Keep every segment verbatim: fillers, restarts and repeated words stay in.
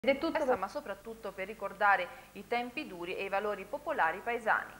Ed è tutto, ma soprattutto per ricordare i tempi duri e i valori popolari paesani.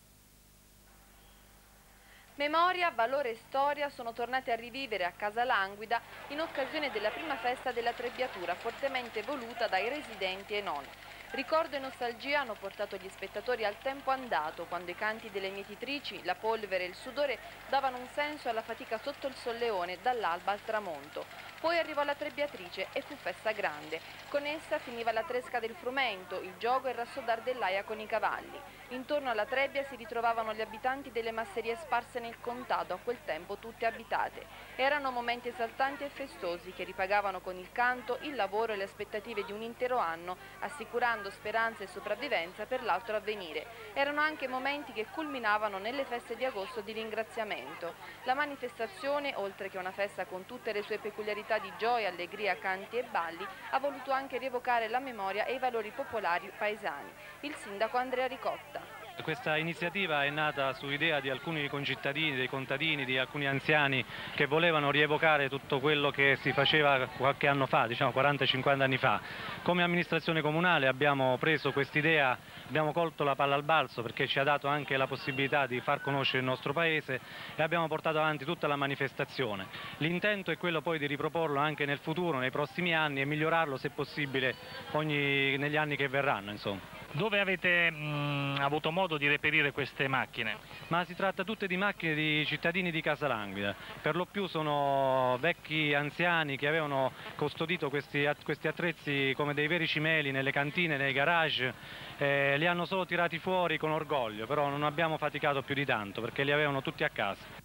Memoria, valore e storia sono tornati a rivivere a Casa Languida in occasione della prima festa della Trebbiatura, fortemente voluta dai residenti e non. Ricordo e nostalgia hanno portato gli spettatori al tempo andato, quando i canti delle mietitrici, la polvere e il sudore davano un senso alla fatica sotto il solleone dall'alba al tramonto. Poi arrivò la Trebbiatrice e fu festa grande. Con essa finiva la tresca del frumento, il gioco e il rassodar dell'aia con i cavalli. Intorno alla trebbia si ritrovavano gli abitanti delle masserie sparse nel contado, a quel tempo tutte abitate. Erano momenti esaltanti e festosi che ripagavano con il canto, il lavoro e le aspettative di un intero anno, assicurando speranza e sopravvivenza per l'altro avvenire. Erano anche momenti che culminavano nelle feste di agosto di ringraziamento. La manifestazione, oltre che una festa con tutte le sue peculiarità di gioia, allegria, canti e balli, ha voluto anche rievocare la memoria e i valori popolari paesani. Il sindaco Andrea Ricotta. Questa iniziativa è nata su idea di alcuni concittadini, dei contadini, di alcuni anziani che volevano rievocare tutto quello che si faceva qualche anno fa, diciamo quaranta cinquanta anni fa. Come amministrazione comunale abbiamo preso quest'idea, abbiamo colto la palla al balzo perché ci ha dato anche la possibilità di far conoscere il nostro paese e abbiamo portato avanti tutta la manifestazione. L'intento è quello poi di riproporlo anche nel futuro, nei prossimi anni e migliorarlo se possibile ogni, negli anni che verranno, insomma. Dove avete mh, avuto modo di reperire queste macchine? Ma si tratta tutte di macchine di cittadini di Casa Languida, per lo più sono vecchi anziani che avevano custodito questi, questi attrezzi come dei veri cimeli nelle cantine, nei garage, eh, li hanno solo tirati fuori con orgoglio, però non abbiamo faticato più di tanto perché li avevano tutti a casa.